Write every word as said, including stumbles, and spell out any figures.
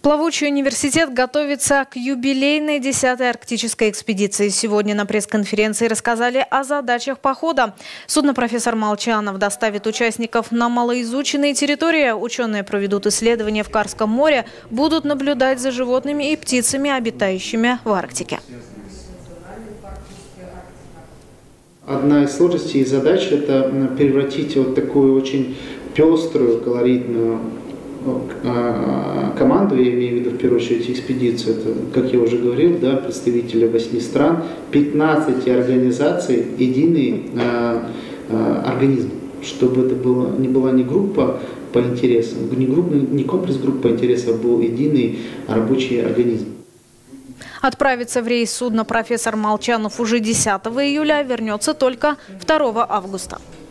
Плавучий университет готовится к юбилейной десятой арктической экспедиции. Сегодня на пресс-конференции рассказали о задачах похода. Судно «Профессор Молчанов» доставит участников на малоизученные территории. Ученые проведут исследования в Карском море, будут наблюдать за животными и птицами, обитающими в Арктике. Одна из сложностей и задач – это превратить вот такую очень пеструю, колоритную команду, я имею в виду в первую очередь экспедицию, это, как я уже говорил, да, представители восьми стран, пятнадцати организаций, единый э, э, организм, чтобы это было, не была не группа по интересам, не, группа, не комплекс групп по интересам, а был единый рабочий организм. Отправится в рейс судно «Профессор Молчанов» уже десятого июля, вернется только второго августа.